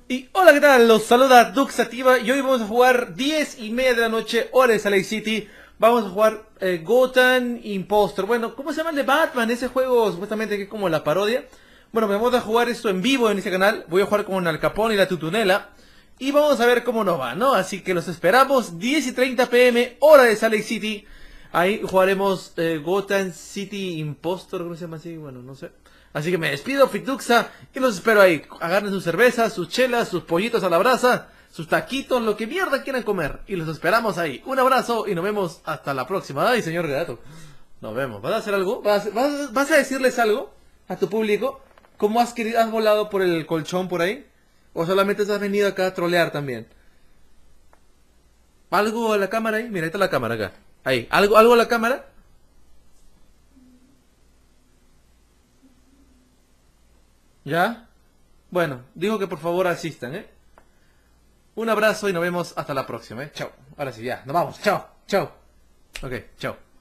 Y hola, ¿qué tal? Los saluda Duxativa y hoy vamos a jugar 10:30 de la noche, hora de Salt Lake City. Vamos a jugar Gotham Impostor. Bueno, ¿cómo se llama el de Batman? Ese juego supuestamente que es como la parodia. Bueno, vamos a jugar esto en vivo en este canal. Voy a jugar con Al Capone y la Tutunela. Y vamos a ver cómo nos va, ¿no? Así que los esperamos 10:30 p.m. hora de Salt Lake City. Ahí jugaremos Gotham City Impostor, ¿cómo se llama así? Bueno, no sé. Así que me despido, Fituxa, y los espero ahí. Agarren sus cervezas, sus chelas, sus pollitos a la brasa, sus taquitos, lo que mierda quieran comer. Y los esperamos ahí. Un abrazo y nos vemos hasta la próxima. Ay, señor Gato. Nos vemos. ¿Vas a hacer algo? ¿Vas a decirles algo a tu público? ¿Cómo has volado por el colchón por ahí? ¿O solamente has venido acá a trolear también? ¿Algo a la cámara ahí? Mira, ahí está la cámara acá. Ahí. ¿Algo a la cámara? ¿Ya? Bueno, digo que por favor asistan, ¿eh? Un abrazo y nos vemos hasta la próxima, ¿eh? Chao. Ahora sí, ya. Nos vamos. Chao. Chao. Ok, chao.